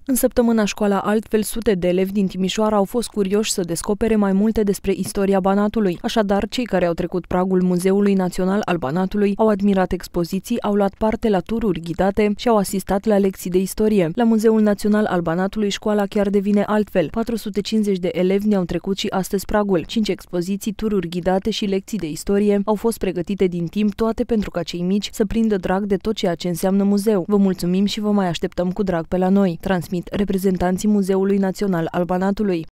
În săptămâna Școala Altfel, sute de elevi din Timișoara au fost curioși să descopere mai multe despre istoria Banatului. Așadar, cei care au trecut pragul Muzeului Național al Banatului au admirat expoziții, au luat parte la tururi ghidate și au asistat la lecții de istorie. La Muzeul Național al Banatului, școala chiar devine altfel. 450 de elevi ne-au trecut și astăzi pragul. 5 expoziții, tururi ghidate și lecții de istorie au fost pregătite din timp, toate pentru ca cei mici să prindă drag de tot ceea ce înseamnă muzeu. Vă mulțumim și vă mai așteptăm cu drag pe la noi, transmit reprezentanții Muzeului Național al Banatului.